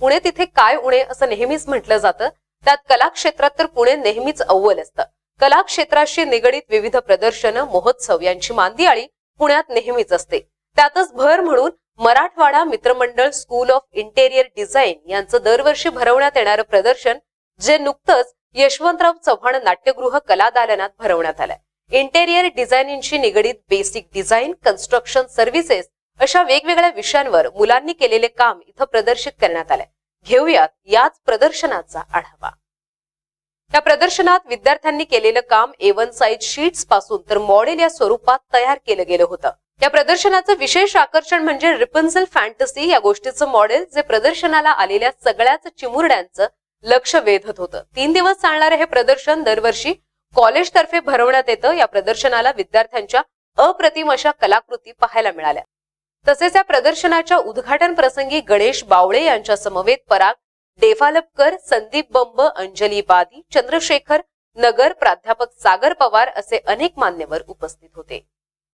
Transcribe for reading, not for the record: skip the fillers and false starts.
पुणे तिथे काय उणे असं नेहमीच म्हटलं जातं. त्यात कला क्षेत्रात तर पुणे नेहमीच अव्वल असतं. कला क्षेत्राशी निगडीत विविध प्रदर्शनं, महोत्सव यांची मांदियाळी पुण्यात नेहमीच असते. त्यातच भर म्हणून मराठवाडा मित्रमंडळ स्कूल ऑफ इंटेरियर डिझाईन यांचं दरवर्षी भरवण्यात येणारं प्रदर्शन, जे नुकतंच यशवंतराव चव्हाण नाट्यगृह कलादालनात भरवण्यात आलंय. इंटेरियर डिझायनिंगशी निगडीत बेसिक डिझाईन, कन्स्ट्रक्शन सर्व्हिसेस अशा वेगवेगळ्या विषयांवर मुलांनी केलेले काम इथं प्रदर्शित करण्यात आलंय. घेऊयात याच प्रदर्शनाचा आढावा. या प्रदर्शनात विद्यार्थ्यांनी केलेलं काम A1 साइज शीट्स पासून तर मॉडेल या स्वरूपात तयार केलं गेलं होतं. या प्रदर्शनाचं विशेष आकर्षण म्हणजे रिपन्झल फॅन्टसी या गोष्टीचं मॉडेल, जे प्रदर्शनाला आलेल्या सगळ्याच चिमुरड्यांचं लक्ष वेधत होतं. 3 दिवस चालणारे हे प्रदर्शन दरवर्षी कॉलेजतर्फे भरवण्यात येतं. या प्रदर्शनाला विद्यार्थ्यांच्या अप्रतिम अशा कलाकृती पाहायला मिळाल्या. तसेच या प्रदर्शनाच्या उद्घाटन प्रसंगी गणेश बावळे यांच्या समवेत पराग डेफालपकर, संदीप बंब, अंजली बादी, चंद्रशेखर नगर, प्राध्यापक सागर पवार असे अनेक मान्यवर उपस्थित होते.